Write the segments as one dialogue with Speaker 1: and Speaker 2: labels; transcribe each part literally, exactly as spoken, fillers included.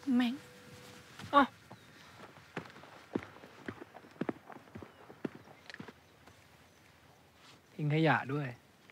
Speaker 1: แม่ง
Speaker 2: อ๋อทิ้งขยะด้วย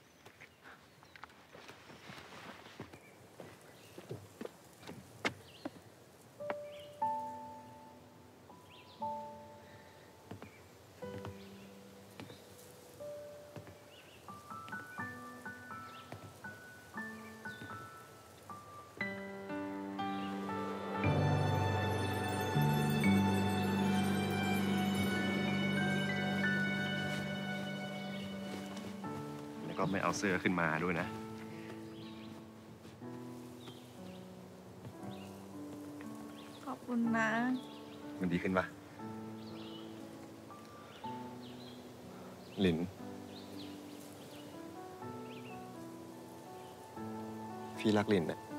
Speaker 3: ก็ไม่เอาเสื้อขึ้นมาด้วยนะ
Speaker 1: ขอบคุณนะ
Speaker 3: มันดีขึ้นปะหลินพี่รักหลินนะ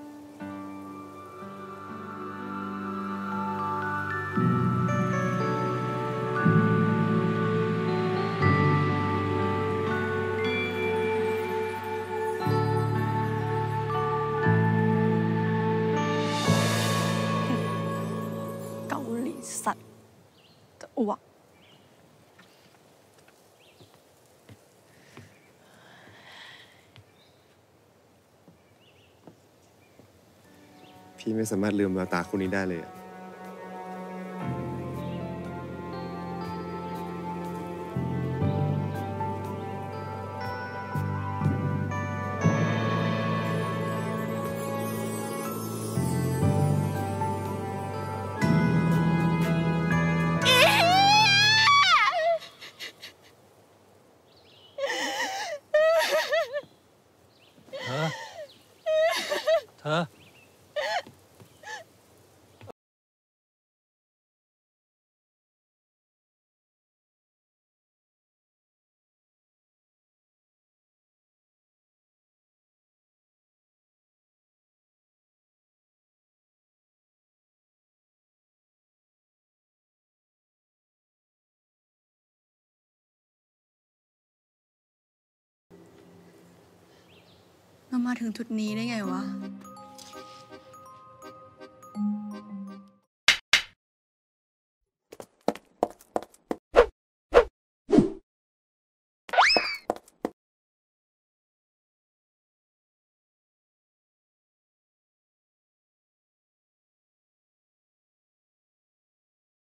Speaker 1: เกาหลีสัตว์จะอ้วก
Speaker 3: พี่ไม่สามารถลืมแววตาคนนี้ได้เลย
Speaker 2: เธอเธอ
Speaker 1: เรามาถึงจุดนี้ได้ไงวะ